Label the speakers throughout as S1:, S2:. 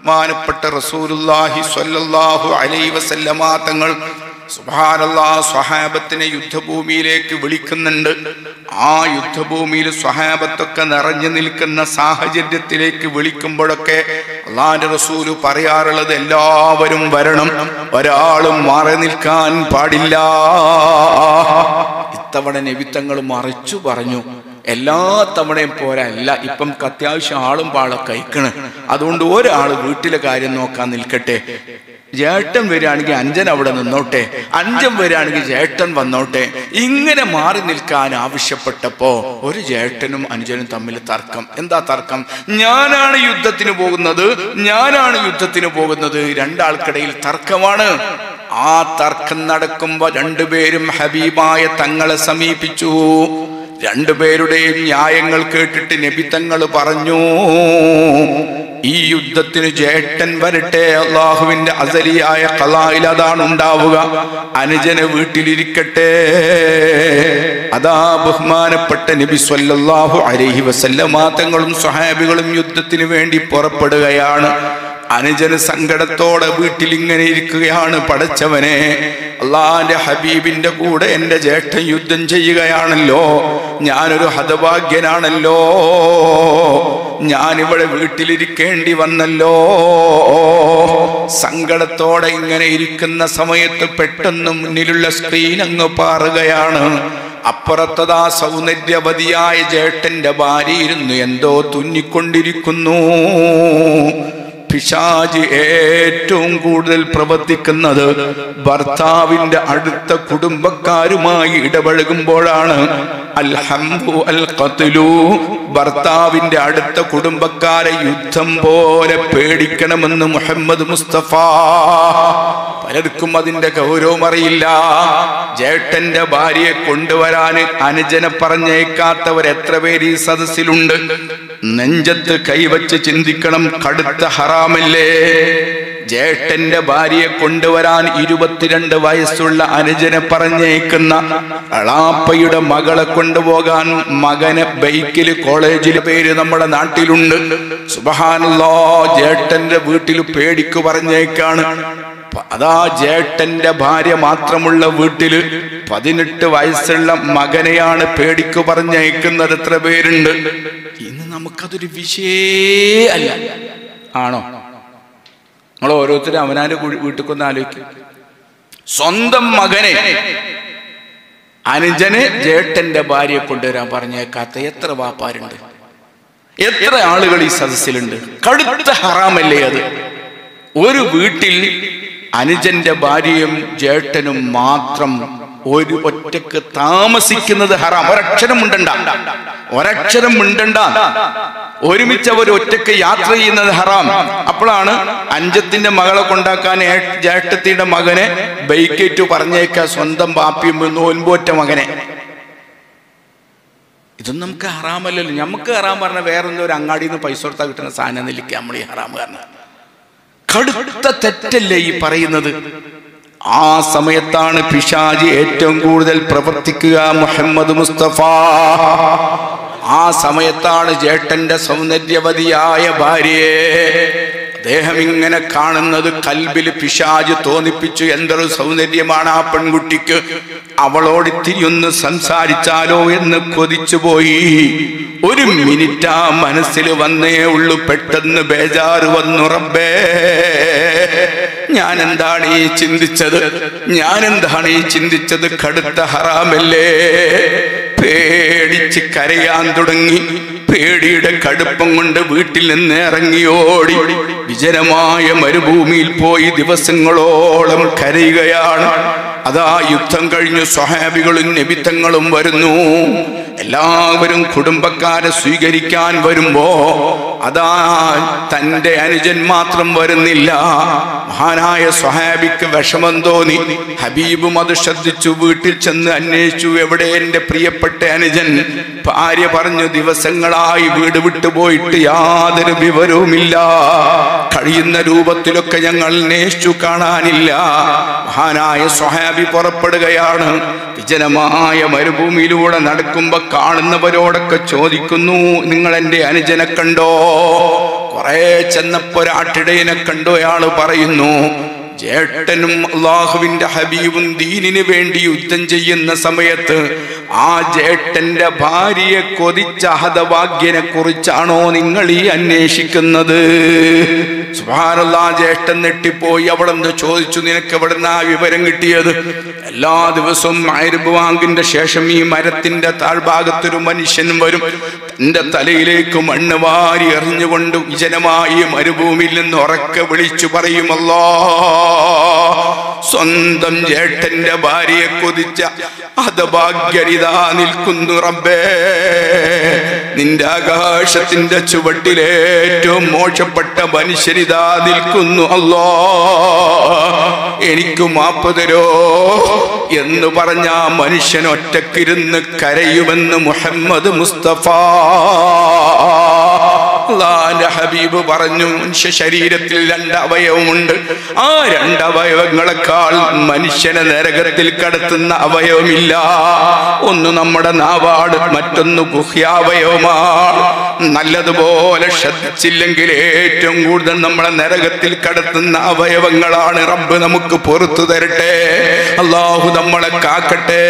S1: ബഹുമാനപ്പെട്ട റസൂലുള്ളാഹി സ്വല്ലല്ലാഹു അലൈഹി വസല്ലമ തങ്ങൾ സുബ്ഹാനല്ലാഹ് സ്വഹാബത്തിനെ യുദ്ധഭൂമിയിലേക്ക് വിളിക്കുന്നുണ്ട്. ആ യുദ്ധഭൂമിയിൽ സ്വഹാബത്തൊക്കെ നിറഞ്ഞു നിൽക്കുന്ന സാഹചര്യത്തിലേക്ക് വിളിക്കുമ്പോഴൊക്കെ അല്ലാഹുവിന്റെ റസൂല് പറയാറുള്ളത് എല്ലാവരും വരണം, ഒരാളും മാറി നിൽക്കാൻ പാടില്ല. ഇത്തവണ നബി തങ്ങൾ മറിച്ചു പറഞ്ഞു. എല്ലാ തവണയും പോരല്ല, ഇപ്പം അത്യാവശ്യം ആളും പാളൊക്കെ അയക്കണ്, അതുകൊണ്ട് ഒരാൾ വീട്ടിലെ കാര്യം നോക്കാൻ നിൽക്കട്ടെ. ജേട്ടൻ വരികയാണെങ്കിൽ അഞ്ചൻ അവിടെ നിന്നോട്ടെ, അഞ്ചൻ വരികയാണെങ്കിൽ ജേട്ടൻ വന്നോട്ടെ. ഇങ്ങനെ മാറി നിൽക്കാൻ ആവശ്യപ്പെട്ടപ്പോ ഒരു ജേട്ടനും അഞ്ചനും തമ്മിൽ തർക്കം. എന്താ തർക്കം? ഞാനാണ് യുദ്ധത്തിന് പോകുന്നത്. രണ്ടാൾക്കിടയിൽ തർക്കമാണ്. ആ തർക്കം നടക്കുമ്പോ രണ്ടുപേരും ഹബീബായ തങ്ങളെ സമീപിച്ചു. രണ്ടുപേരുടെയും ന്യായങ്ങൾ കേട്ടിട്ട് നബി തങ്ങൾ പറഞ്ഞു, ഈ യുദ്ധത്തിന് ജേട്ടൻ വരട്ടെ, അള്ളാഹുവിന്റെ അസലിയായ ഖളായിൽ അതാണ് ഉണ്ടാവുക, അനുജന് വീട്ടിലിരിക്കട്ടെ. അതാ ബഹുമാനപ്പെട്ട നബി സ്വല്ലല്ലാഹു അലൈഹി വസല്ലമ തങ്ങളും സ്വഹാബികളും യുദ്ധത്തിന് വേണ്ടി പുറപ്പെടുകയാണ്. അനുജന് സങ്കടത്തോടെ വീട്ടിൽ ഇങ്ങനെ ഇരിക്കുകയാണ്. പടച്ചവനെ, അള്ളാന്റെ ഹബീബിന്റെ കൂടെ എന്റെ ജേഷ്ഠൻ യുദ്ധം ചെയ്യുകയാണല്ലോ, ഞാനൊരു ഹതഭാഗ്യനാണല്ലോ, ഞാനിവിടെ വീട്ടിലിരിക്കേണ്ടി വന്നല്ലോ. സങ്കടത്തോടെ ഇങ്ങനെ ഇരിക്കുന്ന സമയത്ത് പെട്ടെന്ന് മുന്നിലുള്ള സ്ക്രീൻ അങ്ങ് പാറുകയാണ്. അപ്പുറത്തതാ സൗന്ദര്യവതിയായ ജേഷ്ഠന്റെ ഭാര്യ ഇരുന്ന് എന്തോ തുന്നിക്കൊണ്ടിരിക്കുന്നു. പിശാച് ഏറ്റവും കൂടുതൽ പ്രവർത്തിക്കുന്നത് ഭർത്താവിന്റെ അടുത്ത കുടുംബക്കാരുമായി ഇടപഴകുമ്പോഴാണ്. അൽഹംദു അൽ ഖത്ലു, ഭർത്താവിന്റെ അടുത്ത കുടുംബക്കാരെ യുദ്ധം പോലെ പേടിക്കണമെന്ന് മുഹമ്മദ് മുസ്തഫ. പലർക്കും അതിന്റെ ഗൗരവം അറിയില്ല. ജേട്ടന്റെ ഭാര്യയെ കൊണ്ടുവരാൻ അനുജനെ പറഞ്ഞേക്കാത്തവർ എത്ര പേര് ഈ സദസ്സിലുണ്ട്? നെഞ്ചത്ത് കൈവച്ച് ചിന്തിക്കണം, കടുത്ത ഹറാമല്ലേ? ജേട്ടന്റെ ഭാര്യയെ കൊണ്ടുവരാൻ 22 വയസ്സുള്ള അനുജനെ പറഞ്ഞേക്കുന്ന അളാപ്പയുടെ മകളെ കൊണ്ടുപോകാൻ മകനെ ബൈക്കിൽ കോളേജിലെ പേര് നമ്മുടെ നാട്ടിലുണ്ട്. സുബ്ഹാനല്ലാഹ്, ജേട്ടന്റെ വീട്ടിൽ പേടിക്കു പറഞ്ഞേക്കാണ്. അതാ ജേട്ടന്റെ ഭാര്യ മാത്രമുള്ള വീട്ടില് 18 വയസ്സുള്ള മകനെയാണ് പേടിക്കു പറഞ്ഞയക്കുന്നത്. എത്ര പേരുണ്ട്? ഇന്ന് നമുക്കതൊരു വിഷയമല്ല. ആണോ? നിങ്ങൾ ഓരോരുത്തരും അവനാന്റെ വീട്ടിൽ ആലോചിക്കും. സ്വന്തം മകനെ, അനുജന് ജേട്ടന്റെ ഭാര്യയെ കൊണ്ടുവരാൻ പറഞ്ഞേക്കാത്ത എത്ര വാപ്പാരുണ്ട്? എത്ര ആളുകൾ ഈ സദസ്സിലുണ്ട്? കടുത്ത ഹറാമല്ലേ അത്? ഒരു വീട്ടിൽ അനുജന്റെ ഭാര്യയും ജേട്ടനും മാത്രം ഒരു ഒറ്റക്ക് താമസിക്കുന്നത് ഹറാം. ഒരക്ഷരം മിണ്ടണ്ട. ഒരുമിച്ച് അവർ ഒറ്റക്ക് യാത്ര ചെയ്യുന്നത് ഹറാം. അപ്പോഴാണ് അഞ്ചത്തിന്റെ മകളെ കൊണ്ടാക്കാൻ ജേട്ടത്തിന്റെ മകനെ ബൈക്കേറ്റു പറഞ്ഞേക്ക, സ്വന്തം ബാപ്പിയും നോൻപോറ്റ മകനെ. ഇതൊന്നും നമുക്ക് ഹറാമല്ലല്ലോ. നമുക്ക് ഹറാം പറഞ്ഞ വേറെന്തോ ഒരു അങ്ങാടിയിൽ നിന്ന് പൈസ കൊടുത്താൽ കിട്ടുന്ന സാധനം നെല്ലിക്കുക നമ്മൾ ഈ ഹറാം കാരണം. കടുത്ത തെറ്റല്ലേ ഈ പറയുന്നത്? ആ സമയത്താണ് പിശാച് ഏറ്റവും കൂടുതൽ പ്രവർത്തിക്കുക. മുഹമ്മദ് മുസ്തഫ ആ സമയത്താണ് ജേട്ടന്റെ സൗന്ദര്യവതിയായ ഭാര്യയെ അദ്ദേഹം ഇങ്ങനെ കാണുന്നത്. കൽബിൽ പിശാച് തോന്നിപ്പിച്ചു, എന്തൊരു സൗന്ദര്യമാണ് ആ പെൺകുട്ടിക്ക്, അവളോട് തിരിയൊന്ന് സംസാരിച്ചാലോ എന്ന് കൊതിച്ചുപോയി. ഒരു മിനിറ്റ് ആ മനസ്സിൽ വന്നേ ഉള്ളു. പെട്ടെന്ന് ബേജാറ് വന്നു. റബ്ബേ, ഞാൻ എന്താണ് ഈ ചിന്തിച്ചത്? കടുത്ത ഹറാമല്ലേ? പേടിച്ച് കരയാൻ തുടങ്ങി. പേടിയുടെ കടുപ്പം കൊണ്ട് വീട്ടിൽ നിന്ന് ഇറങ്ങിയോടി വിജനമായ മരുഭൂമിയിൽ പോയി ദിവസങ്ങളോളം കരയുകയാണ്. അതാ യുദ്ധം കഴിഞ്ഞു സ്വഹാബികളും നബിത്തങ്ങളും വരുന്നു. എല്ലാവരും കുടുംബക്കാരെ സ്വീകരിക്കാൻ വരുമ്പോ അതാ തന്റെ അനുജൻ മാത്രം വരുന്നില്ല. മഹാനായ സ്വഹാബിക്ക് വിഷമം തോന്നി. ഹബീബും അത് ശ്രദ്ധിച്ചു. വീട്ടിൽ ചെന്ന് അന്വേഷിച്ചു, എവിടെ എന്റെ പ്രിയപ്പെട്ട അനുജൻ? ഭാര്യ പറഞ്ഞു, ദിവസങ്ങളായി വീട് വിട്ടുപോയിട്ട് യാതൊരു വിവരവുമില്ല, കഴിയുന്ന രൂപത്തിലൊക്കെ ഞങ്ങൾ അന്വേഷിച്ചു, കാണാനില്ല. മഹാനായ സ്വഹാബി പുറപ്പെടുകയാണ്. വിജനമായ മരുഭൂമിയിലൂടെ നടക്കുമ്പോ കാണുന്നവരോടൊക്കെ ചോദിക്കുന്നു, നിങ്ങൾ എന്റെ അനുജനെ കണ്ടോ? കുറെ ചെന്നപ്പോ ഒരാട്ടിടയനെ കണ്ടു. അയാള് പറയുന്നു, ജേട്ടനും അള്ളാഹുവിന്റെ ഹബീബും ദീനിന് വേണ്ടി യുദ്ധം ചെയ്യുന്ന സമയത്ത് ആ ജേട്ടന്റെ ഭാര്യയെ കൊതിച്ച ഹതഭാഗ്യനെ കുറിച്ചാണോ നിങ്ങൾ ഈ അന്വേഷിക്കുന്നത്? സുബ്ഹാനല്ലാഹ്, ജ്യേഷ്ഠൻ നെട്ടിപ്പോയി. അവിടെ നിന്ന് ചോദിച്ചു, നിനക്ക് എവിടുന്ന ആ വിവരം കിട്ടിയത്? എല്ലാ ദിവസവും മഗ്‌രിബ് ബാങ്കിന്റെ ശേഷം ഈ മരത്തിന്റെ താഴ്ഭാഗത്തൊരു മനുഷ്യൻ വരും. തന്റെ തലയിലേക്ക് മണ്ണ് വാരി എറിഞ്ഞുകൊണ്ട് വിജനമായി മരുഭൂമിയിൽ നിന്ന് ഉറക്കെ വിളിച്ചു പറയും, അല്ലാഹ്, സ്വന്തം ജേഷ്ഠന്റെ ഭാര്യയെ കൊതിച്ച ഹതഭാഗ്യരിതാ നിൽക്കുന്നു റബ്ബേ. നിന്റെ ആകാശത്തിന്റെ ചുവട്ടിലെ ഏറ്റവും മോശപ്പെട്ട മനുഷ്യരിതാ നിൽക്കുന്നു. അല്ലാഹ്, എനിക്ക് മാപ്പ് തരോ എന്ന് പറഞ്ഞ ആ മനുഷ്യൻ ഒറ്റക്കിരുന്ന് കരയുമെന്ന് മുഹമ്മദ് മുസ്തഫ. അല്ലാഹുവിന്റെ ഹബീബ് പറഞ്ഞു, മനുഷ്യ ശരീരത്തിൽ 2 അവയവമുണ്ട്. ആ 2 അവയവങ്ങളെക്കാൾ മനുഷ്യനെ നരകത്തിൽ കടത്തുന്ന അവയവമില്ല. ഒന്ന് നമ്മുടെ നാവാട്, മറ്റൊന്ന് ഗുഹ്യാവയവമാണ്. നല്ലതുപോലെ ശ്രദ്ധിച്ചില്ലെങ്കിൽ ഏറ്റവും കൂടുതൽ നമ്മളെ നരകത്തിൽ കടത്തുന്ന അവയവങ്ങളാണ്. റബ്ബ് നമുക്ക് പുറത്തു തരട്ടെ, അല്ലാഹു നമ്മളെ കാക്കട്ടെ.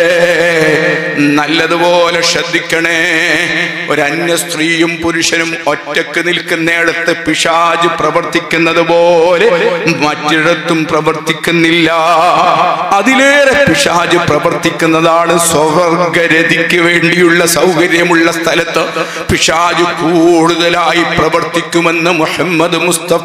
S1: നല്ലതുപോലെ ശ്രദ്ധിക്കണേ. ഒരന്യ സ്ത്രീയും പുരുഷനും ഒറ്റക്ക് നിൽക്കുന്നിടത്ത് പിശാച് പ്രവർത്തിക്കുന്നത് പോലെ മറ്റിടത്തും പ്രവർത്തിക്കുന്നില്ല. അതിലേറെ പിശാച് പ്രവർത്തിക്കുന്നതാണ് സ്വർഗ്ഗരതിക്ക് വേണ്ടിയുള്ള സൗകര്യമുള്ള സ്ഥലത്ത് പിശാച് കൂടുതലായി പ്രവർത്തിക്കുമെന്ന് മുഹമ്മദ് മുസ്തഫ.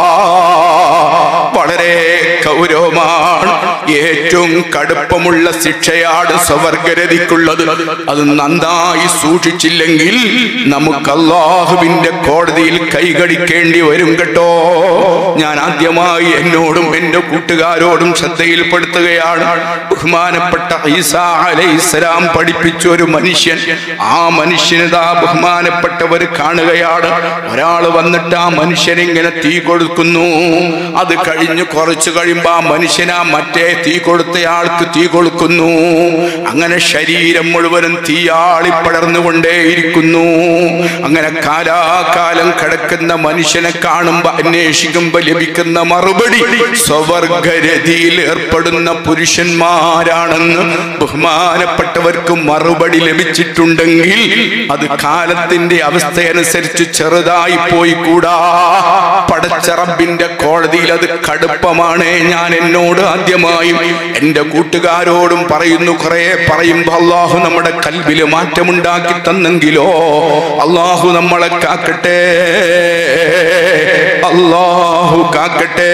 S1: വളരെ ഗൗരവമാണ്. ഏറ്റവും കടുപ്പമുള്ള ശിക്ഷയാണ് സ്വർഗ്ഗരതിക്കുള്ളത്. അത് നന്നായി സൂക്ഷിച്ചില്ലെങ്കിൽ നമുക്ക് അല്ലാഹുവിന്റെ കോടതിയിൽ കൈകടിക്കേണ്ടി വരും കേട്ടോ. ഞാൻ ആദ്യമായി എന്നോടും എന്റെ കൂട്ടുകാരോടും ശ്രദ്ധയിൽപ്പെടുത്തുകയാണ്. ബഹുമാനപ്പെട്ട ഈസാ അലൈഹിസ്സലാം പഠിപ്പിച്ച ഒരു മനുഷ്യൻ. ആ മനുഷ്യനിതാ ബഹുമാനപ്പെട്ടവർ കാണുകയാണ്. ഒരാൾ വന്നിട്ട് ആ മനുഷ്യനിങ്ങനെ തീ കൊടുക്കുന്നു. അത് കഴിഞ്ഞ് കുറച്ചു കഴിയുമ്പോ ആ മനുഷ്യനാ മറ്റേ തീ കൊടുത്തയാൾക്ക് തീ കൊടുക്കുന്നു. അങ്ങനെ ശരീരം മുഴുവനും തീയാളി പടർന്നുകൊണ്ടേയിരിക്കുന്നു. അങ്ങനെ കാലാകാലം കിടക്കുന്ന മനുഷ്യനെ കാണുമ്പോ അന്വേഷിക്കുമ്പോ ലഭിക്കുന്ന മറുപടി സ്വർഗ്ഗരതിയിൽ ഏർപ്പെടുന്ന പുരുഷന്മാരാണെന്ന് ബഹുമാനപ്പെട്ടവർക്ക് മറുപടി ലഭിച്ചിട്ടുണ്ടെങ്കിൽ അത് കാലത്തിന്റെ അവസ്ഥയനുസരിച്ച് ചെറുതായി പോയി കൂടാ. പടച്ച റബ്ബിന്റെ കോടതിയിൽ അത് കടുപ്പമാണ്. ഞാൻ എന്നോട് ആദ്യമായും എന്റെ കൂട്ടുകാരോടും പറയുന്നു. കുറെ പറയുമ്പോ അല്ലാഹു നമ്മുടെ കൽബില് മാറ്റമുണ്ടാക്കി തന്നെങ്കിലോ അല്ലാഹു നമ്മളെ കാക്കട്ടെ, അല്ലാഹു കാക്കട്ടെ,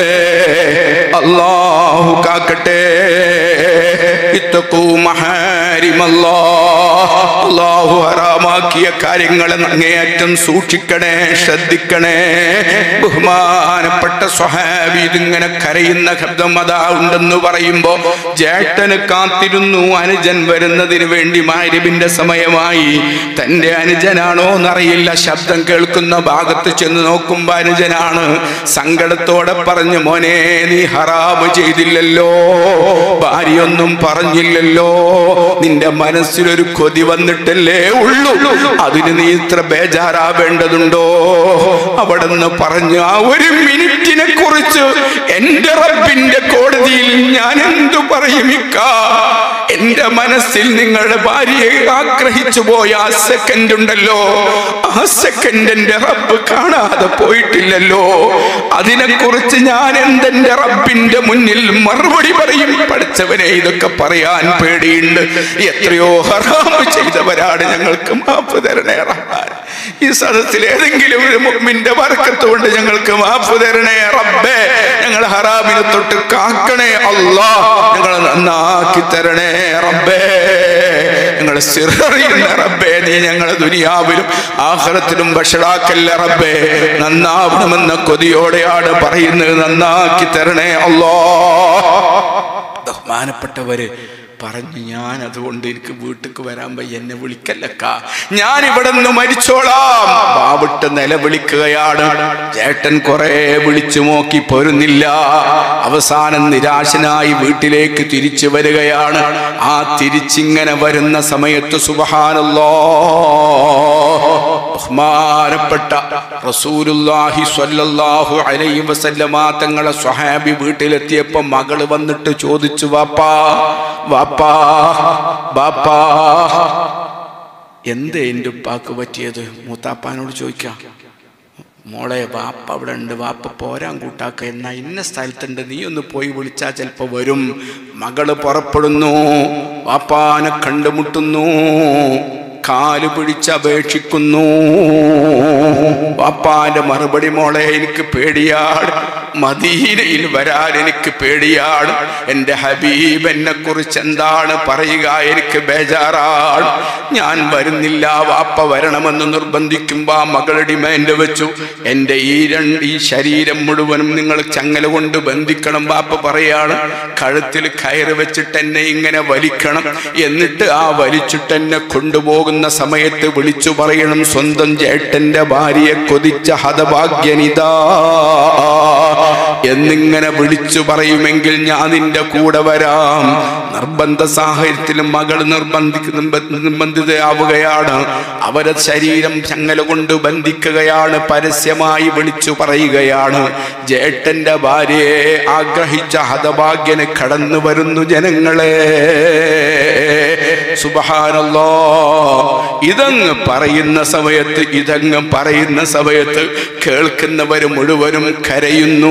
S1: അല്ലാഹു കാക്കട്ടെ. ഇത്തഖൂ മഹാരിമല്ലാഹ്, അല്ലാഹു ഹറാമാക്കിയ കാര്യങ്ങളെ അങ്ങേയറ്റം സൂക്ഷിക്കണേ, ശ്രദ്ധിക്കണേ. ബഹുമാനപ്പെട്ട സ്വഹാബി ഇതിങ്ങനെ കരയുന്ന ശബ്ദം അതാ ഉണ്ടെന്ന് പറയുമ്പോ ജേട്ടന് കാത്തിരുന്നു അനുജൻ വരുന്നതിന് വേണ്ടി. മഗ്‌രിബിന്റെ സമയമായി. തന്റെ അനുജനാണോ എന്നറിയില്ല. ശബ്ദം കേൾക്കുന്ന ഭാഗത്ത് ചെന്ന് നോക്കുമ്പോ അനുജനാണ്. സങ്കടത്തോടെ പറഞ്ഞു, മോനെ നീ ഹറാമ് ചെയ്തില്ലല്ലോ, ഭാര്യയൊന്നും പറഞ്ഞില്ലല്ലോ, നിന്റെ മനസ്സിലൊരു കൊതി വന്നിട്ടല്ലേ ഉള്ളൂ, അതിന് നീ ഇത്ര ബേജാറാവേണ്ടതുണ്ടോ? അവിടെ നിന്ന് പറഞ്ഞു, ആ ഒരു മിനിറ്റിനെ കുറിച്ച് എന്റെ റബ്ബിന്റെ കോടതിയിൽ ഞാൻ എന്തു പറയും ഇക്ക? എന്റെ മനസ്സിൽ നിങ്ങളുടെ ഭാര്യയെ ആഗ്രഹിച്ചു പോയ ആ സെക്കൻഡ് ഉണ്ടല്ലോ, ആ സെക്കൻഡ് എന്റെ റബ്ബ് കാണാതെ പോയിട്ടില്ലല്ലോ. അതിനെക്കുറിച്ച് ഞാൻ എന്തെന്റെ റബ്ബിന്റെ മുന്നിൽ മറുപടി പറയും? പഠിച്ചവനെ, ഇതൊക്കെ പറയാൻ പേടിയുണ്ട്. എത്രയോ ഹറാമ് ചെയ്തവരാണ്, ഞങ്ങൾക്ക് മാപ്പ് തരണേ റബ്ബാൻ. ഈ സദസ്സിൽ ഏതെങ്കിലും ഒരു മുഅ്മിന്റെ ബർക്കത്ത് കൊണ്ട് ഞങ്ങൾക്ക് മാപ്പ് തരണേ റബ്ബേ. ഞങ്ങൾ ഹറാമിനെ തൊട്ട് കാക്കണേ അല്ലാഹ്. ഞങ്ങളെ നന്നാക്കി തരണേ റബ്ബേ. ഞങ്ങളെ സിററിയുന്ന റബ്ബേ, നീ ഞങ്ങളെ ദുനിയാവിലും ആഖിറത്തിലും വഷളാക്കല്ല റബ്ബേ. നന്നാവണമെന്ന കൊതിയോടെയാണ് പറയുന്നത്. നന്നാക്കി തരണേ അല്ലാഹ്. ബഹുമാനപ്പെട്ടവര് പറഞ്ഞു, ഞാൻ അതുകൊണ്ട് എനിക്ക് വീട്ടിക്ക് വരാൻ വയ്യ, എന്നെ വിളിക്കല്ലക്ക, ഞാൻ ഇവിടെ നിന്ന് മരിച്ചോളാം. പാവിട്ട് നിലവിളിക്കുകയാണ്. ചേട്ടൻ കുറെ വിളിച്ചു നോക്കി പോരുന്നില്ല. അവസാനം നിരാശനായി വീട്ടിലേക്ക് തിരിച്ചു വരികയാണ്. ആ തിരിച്ചിങ്ങനെ വരുന്ന സമയത്ത് സുബ്ഹാനല്ലാഹ്, ബഹുമാനപ്പെട്ട റസൂലുള്ളാഹി സ്വല്ലല്ലാഹു അലൈഹി വസല്ലമ തങ്ങളെ സ്വഹാബി വീട്ടിലെത്തിയപ്പോൾ മകള് വന്നിട്ട് ചോദിച്ചു, വാപ്പാ വാപ്പാ വാപ്പാ എന്തേ എൻ്റെ ഉപ്പാക്ക് പറ്റിയത്? മൂത്താപ്പാനോട് ചോദിക്കാം. മോളെ വാപ്പ അവിടെ ഉണ്ട്, വാപ്പ പോരാൻ കൂട്ടാക്ക, എന്നാ ഇന്ന സ്ഥലത്തുണ്ട്, നീ ഒന്ന് പോയി വിളിച്ചാൽ ചിലപ്പോൾ വരും. മകള് പുറപ്പെടുന്നു, വാപ്പാനെ കണ്ടുമുട്ടുന്നു, കാല് പിടിച്ചപേക്ഷിക്കുന്നു. വാപ്പാന്റെ മറുപടി, മോളെ എനിക്ക് പേടിയാണ്, മദീനയിൽ വരാൻ എനിക്ക് പേടിയാണ്, എൻ്റെ ഹബീബ് എന്നെ കുറിച്ച് എന്താണ് പറയുക, എനിക്ക് ബേജാറാണ്, ഞാൻ വരുന്നില്ല. വാപ്പ വരണമെന്ന് നിർബന്ധിക്കുമ്പോ ആ മകള് ഡിമാൻഡ് വെച്ചു, എൻ്റെ ഈ ശരീരം മുഴുവനും നിങ്ങൾ ചങ്ങല കൊണ്ട് ബന്ധിക്കണം. വാപ്പ പറയാണ്, കഴുത്തിൽ കയറ് വെച്ചിട്ട് എന്നെ ഇങ്ങനെ വലിക്കണം, എന്നിട്ട് ആ വലിച്ചിട്ട് എന്നെ കൊണ്ടുപോകുന്ന സമയത്ത് വിളിച്ചു പറയണം, സ്വന്തം ചേട്ടന്റെ ഭാര്യയെ കൊതിച്ച ഹതഭാഗ്യനിതാ എന്നിങ്ങനെ വിളിച്ചു പറയുമെങ്കിൽ ഞാൻ നിന്റെ കൂടെ വരാം. നിർബന്ധ സാഹചര്യത്തിലും മകൾ നിർബന്ധിതയാവുകയാണ്. അവരെ ശരീരം ചങ്ങല കൊണ്ട് ബന്ധിക്കുകയാണ്, പരസ്യമായി വിളിച്ചു പറയുകയാണ്. ജേട്ടന്റെ ഭാര്യയെ ആഗ്രഹിച്ച ഹതഭാഗ്യന് കടന്നു വരുന്നു ജനങ്ങളെ. സുബ്ഹാനല്ലാഹ്. ഇതങ്ങ് പറയുന്ന സമയത്ത് കേൾക്കുന്നവർ മുഴുവനും കരയുന്നു.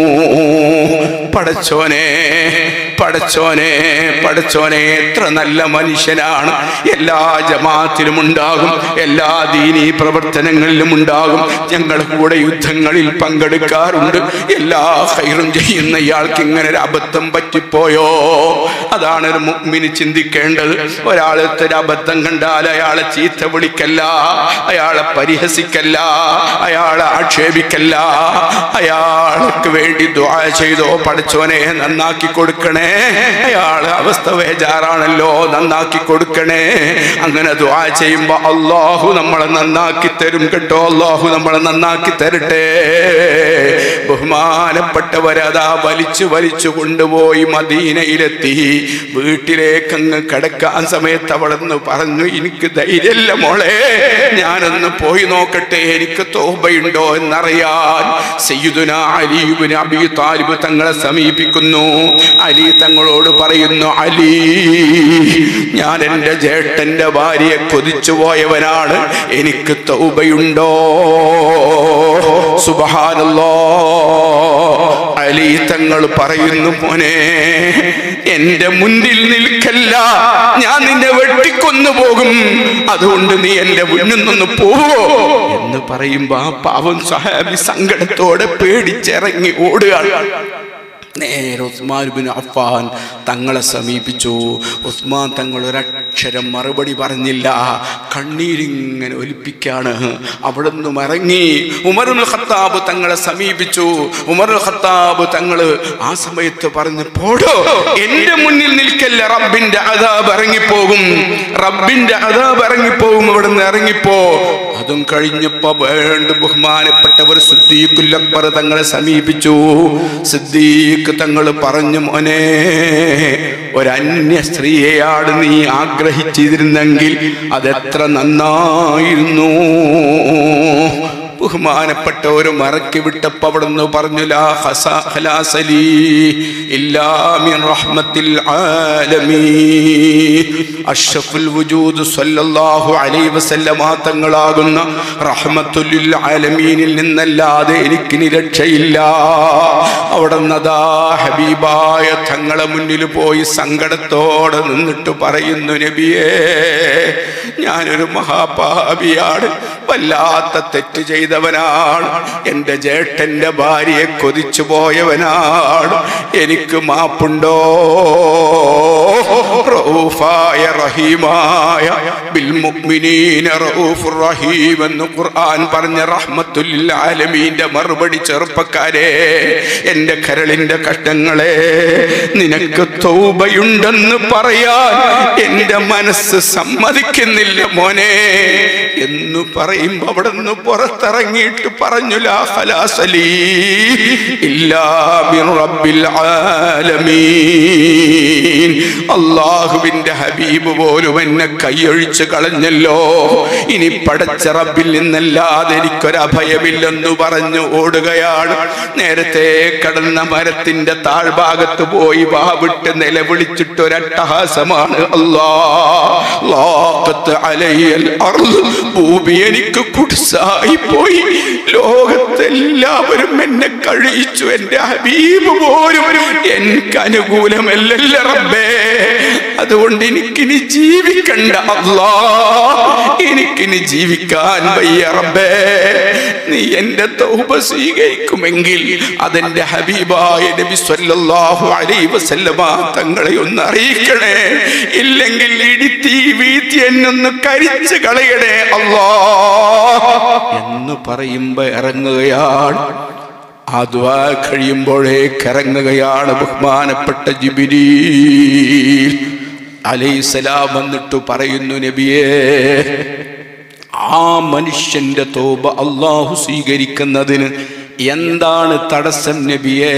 S1: പടച്ചോനെ പടച്ചോനെ പടച്ചോനെ, എത്ര നല്ല മനുഷ്യനാണ്. എല്ലാ ജമാഅത്തിലും ഉണ്ടാകും, എല്ലാ ദീനീ പ്രവർത്തനങ്ങളിലും ഉണ്ടാകും, ഞങ്ങളുടെ കൂടെ യുദ്ധങ്ങളിൽ പങ്കെടുക്കാറുണ്ട്. എല്ലാ ഖൈറും ചെയ്യുന്ന ഇയാൾക്ക് ഇങ്ങനെ ഒരു അബദ്ധം പറ്റിപ്പോയോ? അതാണ് ഒരു മുഅ്മിന് ചിന്തിക്കേണ്ടത്. ഒരാളത്തെ ഒരു അബദ്ധം കണ്ടാൽ അയാളെ ചീത്ത വിളിക്കല്ല, അയാളെ പരിഹസിക്കല്ല, അയാളെ ആക്ഷേപിക്കല്ല, അയാൾക്ക് വേണ്ടി ദുആ ചെയ്തോ, പടച്ചോനെ നന്നാക്കി കൊടുക്കണേ, അയാളെ അവസ്ഥ വേജാറാണല്ലോ, നന്നാക്കി കൊടുക്കണേ. അങ്ങനെ ദുആ ചെയ്യുമ്പോ അല്ലാഹു നമ്മളെ നന്നാക്കി തരും കേട്ടോ, അല്ലാഹു നമ്മളെ നന്നാക്കി തരട്ടെ. ബഹുമാനപ്പെട്ടവരതാ വലിച്ചു കൊണ്ടുപോയി മദീനയിലെത്തി. വീട്ടിലേക്ക് അങ്ങ് കിടക്കാൻ സമയത്ത് അവിടെ നിന്ന് പറഞ്ഞു, എനിക്ക് ധൈര്യമില്ല മോളെ, ഞാനൊന്ന് പോയി നോക്കട്ടെ, എനിക്ക് തൗബയുണ്ടോ എന്നറിയാൻ. സയ്യിദുനാ അലി ഇബ്നു അബീ താലിബ് തങ്ങളെ സമീപിക്കുന്നു. അലി തങ്ങളോട് പറയുന്നു, അലി, ഞാൻ എൻ്റെ ജേട്ടന്റെ ഭാര്യയെ കൊതിച്ചു പോയവനാണ്, എനിക്ക് തൗബയുണ്ടോ? സുബ്ഹാനല്ലാഹ്. അലി തങ്ങൾ പറയുന്നു, മോനെ എന്റെ മുന്നിൽ നിൽക്കല്ല, ഞാൻ നിന്നെ വെട്ടിക്കൊന്നു പോകും, അതുകൊണ്ട് നീ എന്റെ മുന്നിൽ നിന്ന് പോവോ എന്ന് പറയുമ്പോ ആ പാവം സ്വഹാബി സങ്കടത്തോടെ പേടിച്ചിറങ്ങി ഓടുകയാണ്. നേരെ ഉസ്മാൻ ഇബ്നു അഫ്ഫാൻ തങ്ങളെ സമീപിച്ചു. ഉസ്മാൻ തങ്ങൾ ഒരക്ഷരം മറുപടി പറഞ്ഞില്ല, കണ്ണീരിങ്ങനെ ഒലിപ്പിക്കാണ്. അവിടെ നിന്നും ഇറങ്ങി ഉമറുൽ ഖത്താബ് തങ്ങളെ സമീപിച്ചു. ഉമറുൽ ഖത്താബ് തങ്ങള് ആ സമയത്ത് പറഞ്ഞു, പോടോ, എന്റെ മുന്നിൽ നിൽക്കല്ല, റബ്ബിന്റെ അദാബ് ഇറങ്ങിപ്പോകും, റബ്ബിന്റെ അദാബ് ഇറങ്ങിപ്പോകും, ഇവിടെ നിന്ന് ഇറങ്ങിപ്പോ. അതും കഴിഞ്ഞപ്പോ വേണ്ട ബഹുമാനപ്പെട്ടവർ സിദ്ദീഖുൽ അക്ബർ തങ്ങളെ സമീപിച്ചു. സിദ്ദീഖ് തങ്ങൾ പറഞ്ഞു, മോനെ, ഒരന്യ സ്ത്രീയെയാണ് നീ ആഗ്രഹിച്ചിരുന്നെങ്കിൽ അതെത്ര നന്നായിരുന്നു. ബഹുമാനപ്പെട്ട ഒരു മറക്കി വിട്ടപ്പോ അവിടെ നിന്ന് പറഞ്ഞു, ലാ ഖലാസലി ഇല്ലാ മിൻ റഹ്മത്തിൽ ആലമീൻ. അഷ്റഫുൽ വജൂദ് സല്ലല്ലാഹു അലൈഹി വസല്ലമ തങ്ങളാകുന്ന റഹ്മത്തുൽ ലിൽ ആലമീനിൽ നിന്നല്ലാതെ എനിക്കിനി രക്ഷയില്ല. അവിടെ നിന്നതാ ഹബീബായ തങ്ങളെ മുന്നിൽ പോയി സങ്കടത്തോടെ നിന്നിട്ട് പറയുന്നു, നബിയേ, ഞാനൊരു മഹാപാപിയാണ്, വല്ലാത്ത തെറ്റ് ചെയ്തവനാണ്, എൻ്റെ ജേട്ടന്റെ ഭാര്യയെ കൊതിച്ചു പോയവനാണ്, എനിക്ക് മാപ്പുണ്ടോ? റഊഫായ റഹീമായ ബിൽ മുഅ്മിനീന റഊഫുർ റഹീം എന്ന് ഖുർആൻ പറഞ്ഞ റഹ്മത്തുൽ ലിൽ ആലമീന്റെ മറുപടി, ചെറുപ്പക്കാരെ, എൻ്റെ കരളിന്റെ കഷ്ടങ്ങളെ, നിനക്ക് തൗബയുണ്ടെന്ന് പറയാൻ എൻ്റെ മനസ്സ് സമ്മതിക്കുന്നില്ല മോനെ എന്ന് പറയുമ്പോ അവിടെ നിന്ന് പുറത്തിറങ്ങിയിട്ട് പറഞ്ഞു, ലാ ഖലാസലി ഇല്ലാ മിൻ റബ്ബിൽ ആലമീൻ. അല്ലാഹു അള്ളാഹുവിന്റെ ഹബീബ് പോലും എന്നെ കൈയൊഴിച്ച് കളഞ്ഞല്ലോ, ഇനി പടച്ച റബ്ബിൽ നിന്നല്ലാതെ എനിക്കൊരഭയമില്ലെന്ന് പറഞ്ഞു ഓടുകയാണ്. നേരത്തെ കടന്ന മരത്തിന്റെ താഴ്ഭാഗത്ത് പോയി വാവിട്ട് നിലവിളിച്ചിട്ടൊരട്ടഹാസമാണ്, ഭൂമി എനിക്ക് കുടിസായി പോയി, ലോകത്തെല്ലാവരും എന്നെ കഴിച്ചു, എന്റെ ഹബീബ് പോലും എനിക്ക് അനുകൂലമല്ലല്ല റബ്ബേ, അതുകൊണ്ട് എനിക്കിനി ജീവിക്കണ്ട അല്ലാ, എനിക്കിനി ജീവിക്കാൻ വയ്യ റബ്ബേ, നീ എന്റെ തൗബ സ്വീകരിക്കുമെങ്കിൽ അതെന്റെ ഹബീബായ നബി സല്ലല്ലാഹു അലൈഹി വസല്ലമ തങ്ങളെ ഒന്ന് അറിയിക്കണേ, ഇല്ലെങ്കിൽ ഇടിത്തി വീഴ്ത്തി എന്നൊന്ന് കരിച്ചു കളയണേ അല്ലാ എന്ന് പറയുമ്പോ ഇറങ്ങുകയാണ്. ആ ദുആ കഴിയുമ്പോഴേക്ക് ഇറങ്ങുകയാണ് ബഹുമാനപ്പെട്ട ജിബ്രീൽ അലൈഹിസ്സലാം. വന്നിട്ട് പറയുന്നു, നബിയേ, ആ മനുഷ്യന്റെ തൗബ അല്ലാഹു സ്വീകരിക്കുന്നതിന് എന്താണ് തടസ്സം നബിയേ?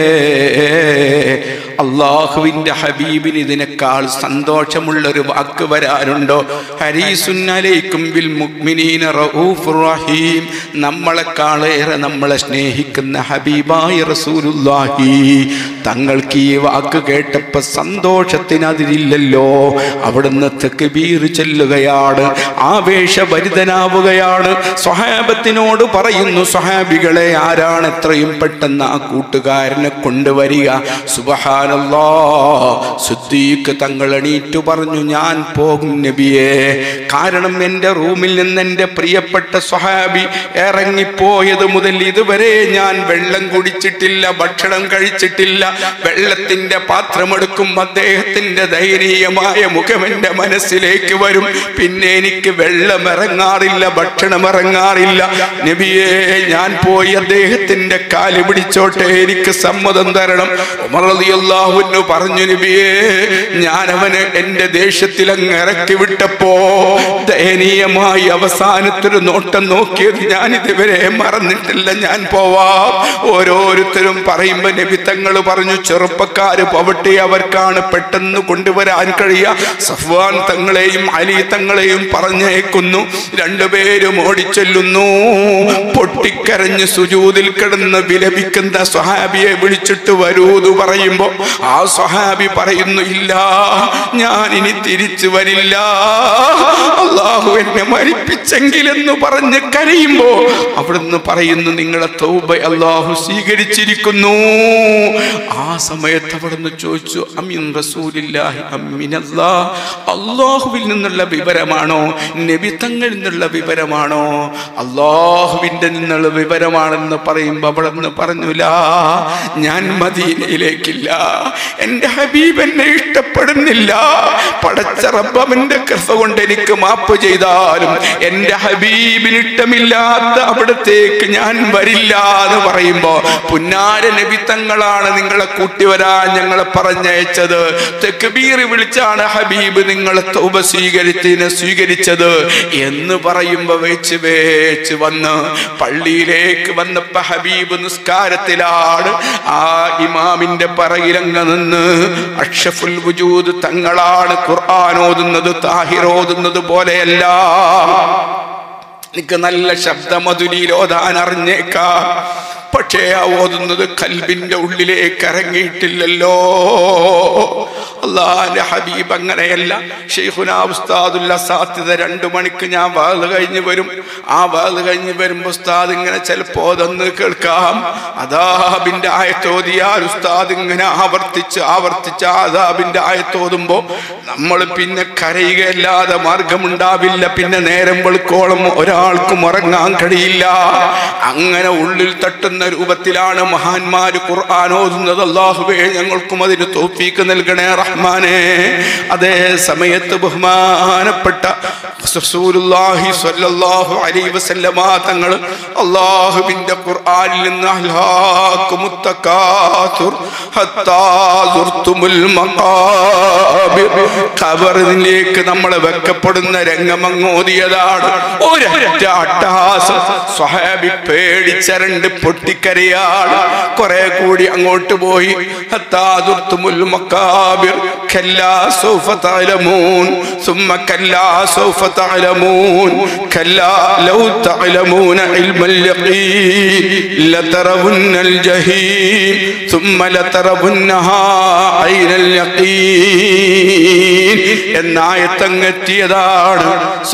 S1: അള്ളാഹുവിന്റെ ഹബീബിന് ഇതിനേക്കാൾ സന്തോഷമുള്ളൊരു വാക്ക് വരാനുണ്ടോ? ഹരീസുൻ അലൈക്കും ബിൽ മുഅ്മിനീന റഊഫുർ റഹീം. നമ്മളെക്കാളേറെ നമ്മളെ സ്നേഹിക്കുന്ന ഹബീബായ റസൂലുള്ളാഹി തങ്ങൾക്ക് ഈ വാക്ക് കേട്ടപ്പോൾ സന്തോഷത്തിന് അതിരില്ലല്ലോ. അവിടുന്ന് തക്ബീർ ചൊല്ലുകയാണ്, ആവേശഭരിതനാവുകയാണ്. സ്വഹാബത്തിനോട് പറയുന്നു, സ്വഹാബികളെ, ആരാണ് എത്രയും പെട്ടെന്ന് ആ കൂട്ടുകാരനെ കൊണ്ടുവരിക? സുബ്ഹാനല്ലാഹ്, സിദ്ദീഖ് തങ്ങൾ എണീറ്റു പറഞ്ഞു, ഞാൻ പോകും നബിയേ. കാരണം എൻ്റെ റൂമിൽ നിന്ന് എൻ്റെ പ്രിയപ്പെട്ട സ്വഹാബി ഇറങ്ങിപ്പോയത് മുതൽ ഇതുവരെ ഞാൻ വെള്ളം കുടിച്ചിട്ടില്ല, ഭക്ഷണം കഴിച്ചിട്ടില്ല. വെള്ളത്തിന്റെ പാത്രമെടുക്കും, അദ്ദേഹത്തിന്റെ ദയനീയമായ മുഖം എൻ്റെ മനസ്സിലേക്ക് വരും. പിന്നെ എനിക്ക് വെള്ളം ഇറങ്ങാറില്ല, ഭക്ഷണം ഇറങ്ങാറില്ല. നബിയേ, ഞാൻ പോയി അദ്ദേഹത്തിന്റെ കാല് പിടിച്ചോട്ടെ, എനിക്ക് സമ്മതം തരണം. ഉമർ റളിയല്ലാഹു അൻഹു പറഞ്ഞു, നബിയേ, ഞാൻ അവനെ എന്റെ ദേഷ്യത്തിൽ അങ്ങ് ഇറക്കി വിട്ടപ്പോ ദയനീയമായി അവസാനത്തൊരു നോട്ടം നോക്കിയത് ഞാൻ ഇതുവരെ മറന്നിട്ടില്ല, ഞാൻ പോവാം. ഓരോരുത്തരും പറയുമ്പോ നബി തങ്ങൾ പറഞ്ഞു, ചെറുപ്പക്കാര് പോവട്ടെ, അവർക്കാണ് പെട്ടെന്ന് കൊണ്ടുവരാൻ കഴിയുക. സഫ്വാൻ തങ്ങളെയും അലി തങ്ങളെയും പറഞ്ഞേക്കുന്നു. രണ്ടുപേരും ഓടിച്ചെല്ലുന്നു. പൊട്ടിക്കരഞ്ഞ് സുജൂദിൽ കിടന്ന് വിലപിക്കുന്ന സ്വഹാബിയെ വിളിച്ചിട്ട് വരൂന്ന് പറയുമ്പോ ആ സ്വഹാബി പറയുന്നു, ഇല്ല, ഞാൻ ഇനി തിരിച്ചു വരില്ല, അള്ളാഹു എന്നെ മരിപ്പിച്ചെങ്കിലെന്ന് പറഞ്ഞ് കരയുമ്പോ അവിടുന്ന് പറയുന്നു, നിങ്ങളെ തൗബ അള്ളാഹു സ്വീകരിച്ചിരിക്കുന്നു. ആ സമയത്ത് അവിടുന്ന് ചോദിച്ചു, അമിൻ റസൂലില്ലാഹി അമിനല്ലാഹ്, അള്ളാഹുവിൽ നിന്നുള്ള വിവരമാണോ, നബി തങ്ങളിൽ നിന്നുള്ള വിവരമാണോ? അള്ളാഹുവിന്റെ നിന്നുള്ള വിവരമാണെന്ന് പറയുമ്പോ അവിടുന്ന് പറഞ്ഞില്ല, ഞാൻ മദീനയിലേക്കില്ല, എന്റെ ഹബീബ് എന്നെ ഇഷ്ടപ്പെടുന്നില്ല, പടച്ച റബ്ബ് അവന്റെ കൃപ കൊണ്ട് എനിക്ക് മാപ്പ് ചെയ്താലും എന്റെ ഹബീബിന് ഇഷ്ടമില്ലാത്ത അവിടത്തേക്ക് ഞാൻ വരില്ല എന്ന് പറയുമ്പോ, പുന്നാര നബി തങ്ങളാണ് നിങ്ങളെ കൂട്ടിവരാൻ ഞങ്ങളെ പറഞ്ഞയച്ചത്, തക്ബീർ വിളിച്ചാണ് ഹബീബ് നിങ്ങളെ തൗബ സ്വീകരിച്ചത് എന്ന് പറയുമ്പോ വേച്ച് വന്ന് പള്ളിയിലേക്ക് വന്നപ്പോ ഹബീബ് നിസ്കാരത്തിലാണ്. ആ ഇമാമിന്റെ പറയിലങ്ങ് നിന്ന് അഷ്റഫുൽ വുജൂദ് തങ്ങളാണ് ഖുർആൻ ഓതുന്നത്, താഹിർ ഓതുന്നത് പോലെയല്ല. എനിക്ക് നല്ല ശബ്ദമധുരിയിൽ ഓതാൻ അറിഞ്ഞേക്കാം, പക്ഷേ ആ ഓതുന്നത് കൽബിന്റെ ഉള്ളിലേക്ക് ഇറങ്ങിയിട്ടില്ലല്ലോ. അല്ലാഹുവിന്റെ ഹബീബ് അങ്ങനെയല്ല. ശൈഖുനാ ഉസ്താദുൽ അസാത്തിദ 2 മണിക്ക് ഞാൻ വാള് കഴിഞ്ഞ് വരും. ആ വാള് കഴിഞ്ഞ് വരുമ്പോ ഉസ്താദ് ഇങ്ങനെ ചിലപ്പോ ഓതുന്നത് കേൾക്കാം. അദാബിന്റെ ആയത്തോതിയാൽ ഉസ്താദ് ഇങ്ങനെ ആവർത്തിച്ച് അദാബിന്റെ ആയത്തോതുമ്പോ നമ്മൾ പിന്നെ കരയുകയല്ലാതെ മാർഗമുണ്ടാവില്ല. പിന്നെ നേരം വെളുക്കോളം ഒരാൾക്കും ഉറങ്ങാൻ കഴിയില്ല. അങ്ങനെ ഉള്ളിൽ തട്ടുന്ന രൂപത്തിലാണ് മഹാന്മാര് ഖുർആൻ ഓതുന്നത്. അല്ലാഹുവേ, ഞങ്ങൾക്കും അതിന് തൗഫീഖ് നൽകണേ റഹ്മാനേ. അതേ സമയത്ത് ബഹുമാനപ്പെട്ട റസൂലുള്ളാഹി സ്വല്ലല്ലാഹു അലൈഹി വസല്ലമ തങ്ങൾ അല്ലാഹുവിന്റെ ഖുർആനിൽ നിന്ന് അൽഹാകുമുത് തകാസുർ ഹത്താ സുർതുമുൽ മഖാബിർ, ഖബറിലേക്ക് നമ്മൾ വെക്കപ്പെടുന്ന രംഗമങ്ങോദിയതാണ്. ഒരൊറ്റ അട്ടഹാസം, സ്വഹാബി പേടിച്ചരണ്ട് പൊട്ടിക്കരയാണ്. കുറെ കൂടി അങ്ങോട്ട് പോയി, ഹത്താ സുർതുമുൽ മഖാബിർ കല്ലാ സൗഫ തഅലമൂൻ സുമ്മ കല്ലാ സൗഫ തഅലമൂൻ കല്ലാ ലൗ തഅലമൂന ഇൽമൽ യഖീൻ ലതറവുന്നൽ ജഹീം സുമ്മ ലതറവുന്നഹാ ഐനൽ യഖീൻ എന്നായത്തങ്ങെത്തിയതാണ്.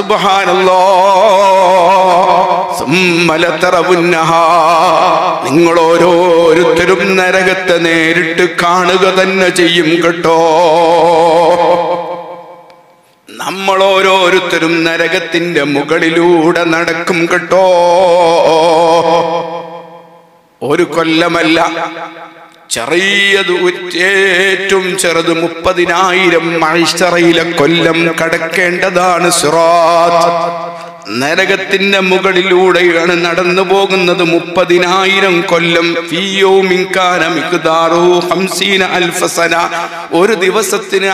S1: സുബ്ഹാനല്ലാഹ്. സുമ്മ ലതറവുന്നഹാ, നിങ്ങൾ ഓരോരുത്തരും നരകത്തെ നേരിട്ട് കാണുക തന്നെ ചെയ്യും കേട്ടോ. നമ്മൾ ഓരോരുത്തരും നരകത്തിന്റെ മുകളിലൂടെ നടക്കും കേട്ടോ. ഒരു കൊല്ലമല്ല, ചെറിയത്, ഏറ്റവും ചെറുത് 30,000 മൈശറയിലെ കൊല്ലം കടക്കേണ്ടതാണ് സിറാത്ത്. നരകത്തിന്റെ മുകളിലൂടെയാണ് നടന്നു പോകുന്നത് 30,000 കൊല്ലം. ഒരു ദിവസത്തിന്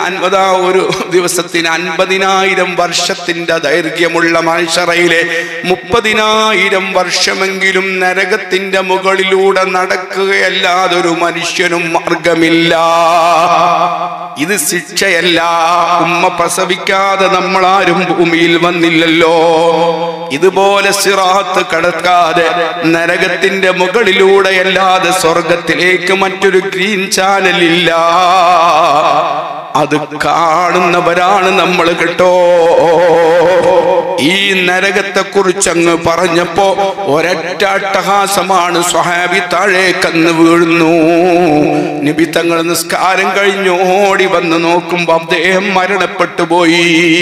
S1: 50,000 വർഷത്തിന്റെ ദൈർഘ്യമുള്ള മഹ്ശറയിലെ 30,000 വർഷമെങ്കിലും നരകത്തിന്റെ മുകളിലൂടെ നടക്കുകയല്ലാതൊരു മനുഷ്യനും മാർഗമില്ല. ഇത് ശിക്ഷയല്ല. ഉമ്മ പ്രസവിക്കാതെ നമ്മളാരും ഭൂമിയിൽ വന്നില്ലല്ലോ. ഇതുപോലെ സിറാത്ത് കടക്കാതെ നരകത്തിന്റെ മുകളിലൂടെയല്ലാതെ സ്വർഗത്തിലേക്ക് മറ്റൊരു ഗ്രീൻ ചാനൽ ഇല്ല. അത് കാണുന്നവരാണ് നമ്മൾ കേട്ടോ. ഈ നരകത്തെ കുറിച്ച് അങ്ങ് പറഞ്ഞപ്പോ ഒരൊറ്റ അട്ടഹാസമാണ്. സ്വഹാബി താഴേക്കന്ന് വീഴുന്നു. നബി തങ്ങൾ നിസ്കാരം കഴിഞ്ഞു ഓടി വന്ന് നോക്കുമ്പോ അദ്ദേഹം മരണപ്പെട്ടു പോയി.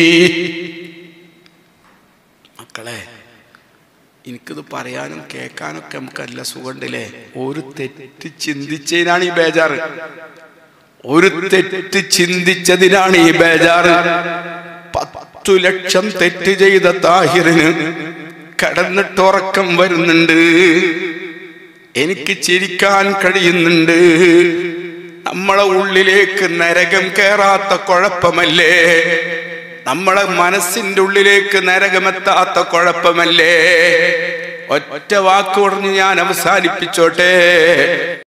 S1: മക്കളെ, എനിക്കിത് പറയാനും കേൾക്കാനൊക്കെ നമുക്ക് നല്ല സുഖമുണ്ടല്ലേ. ഒരു തെറ്റ് ചിന്തിച്ചതിനാണ് ഈ ബേജാറ്. ഒരു തെറ്റ് ചിന്തിച്ചതിനാണ് ഈ ബേജാറ്. 10 ലക്ഷം തെറ്റ് ചെയ്ത താഹിറിന് കടന്നിട്ട് ഉറക്കം വരുന്നുണ്ട്. എനിക്ക് ചിരിക്കാൻ കഴിയുന്നുണ്ട്. നമ്മളെ ഉള്ളിലേക്ക് നരകം കയറാത്ത കുഴപ്പമല്ലേ? നമ്മളെ മനസ്സിന്റെ ഉള്ളിലേക്ക് നരകമെത്താത്ത കുഴപ്പമല്ലേ? ഒറ്റ വാക്ക് പറഞ്ഞ് ഞാൻ അവസാനിപ്പിച്ചോട്ടെ.